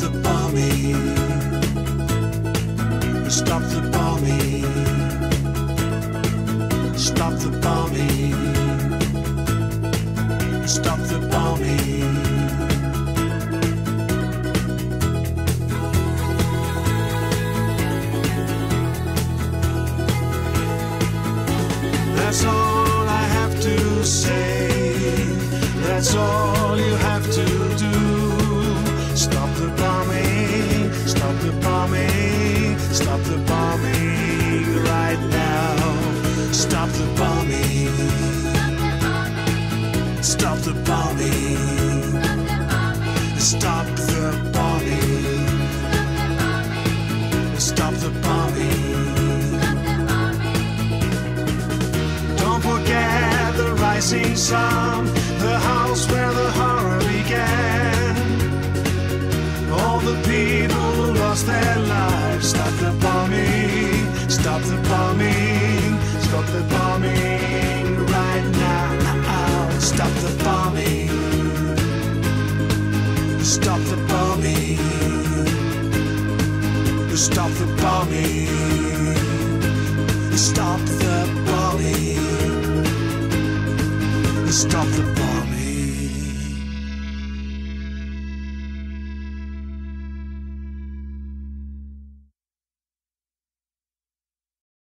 the bombing. Stop the bombing. Stop the bombing. Stop the bombing. That's all I have to say. That's all you have to do. Stop the bombing. Stop the bombing. Stop the bombing right now. Stop the bombing. Stop the bombing. Stop the bombing. Stop the bombing. Don't forget the rising sun, the house where the horror began. All the people who lost their lives. Stop the bombing. Stop the bombing. Stop the bombing right now. Stop the bombing. Stop the bombing. Stop the bombing. Stop the bombing. Stop the bombing.